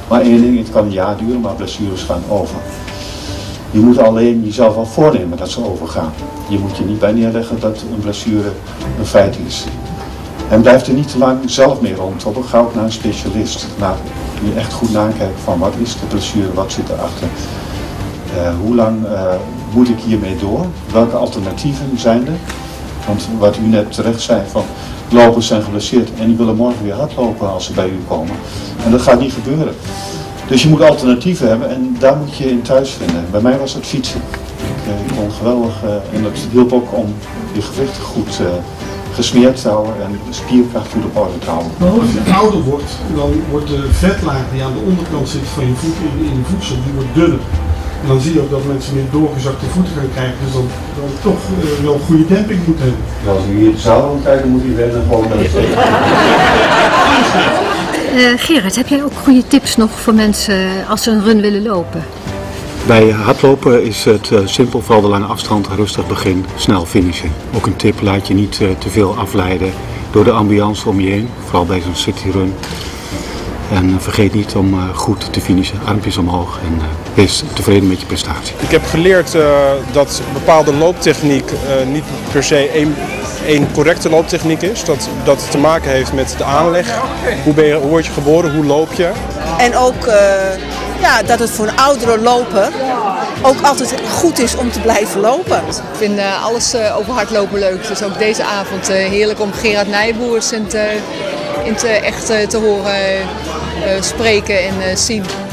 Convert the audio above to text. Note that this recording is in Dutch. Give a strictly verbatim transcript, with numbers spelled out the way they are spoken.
Maar één ding, het kan een jaar duren, maar blessures gaan over. Je moet alleen jezelf wel voornemen dat ze overgaan. Je moet je niet bij neerleggen dat een blessure een feit is. En blijf er niet te lang zelf mee rondtoppen. Ga ook naar een specialist. Naar, je echt goed nakijken van wat is de blessure, wat zit erachter. Uh, hoe lang uh, moet ik hiermee door? Welke alternatieven zijn er? Want wat u net terecht zei, van lopers zijn geblesseerd en die willen morgen weer hardlopen als ze bij u komen. En dat gaat niet gebeuren. Dus je moet alternatieven hebben en daar moet je in thuis vinden. Bij mij was het fietsen. Ik, uh, ik kon geweldig uh, en dat hielp ook om je gewrichten goed uh, gesmeerd te houden en de spierkracht goed op orde te houden. Maar als je ouder wordt, dan wordt de vetlaag die aan de onderkant zit van je voet in, in je voedsel, die wordt dunner. En dan zie je ook dat mensen meer doorgezakte voeten gaan krijgen, dus dan, dan toch uh, wel goede demping moet hebben. Als u hier de zaal aan kijkt, dan moet u rennen gewoon naar de zee. Uh, Gerard, heb jij ook goede tips nog voor mensen als ze een run willen lopen? Bij hardlopen is het uh, simpel, vooral de lange afstand, rustig begin, snel finishen. Ook een tip, laat je niet uh, te veel afleiden door de ambiance om je heen, vooral bij zo'n cityrun. En uh, vergeet niet om uh, goed te finishen, armpjes omhoog en uh, wees tevreden met je prestatie. Ik heb geleerd uh, dat bepaalde looptechniek uh, niet per se één, één correcte looptechniek is. Dat dat te maken heeft met de aanleg. Hoe, ben je, hoe word je geboren, hoe loop je? En ook uh, ja, dat het voor een oudere loper ook altijd goed is om te blijven lopen. Ik vind uh, alles uh, over hardlopen leuk. Dus ook deze avond uh, heerlijk om Gerard Nijboers in, te, in te echt uh, te horen uh, spreken en uh, zien.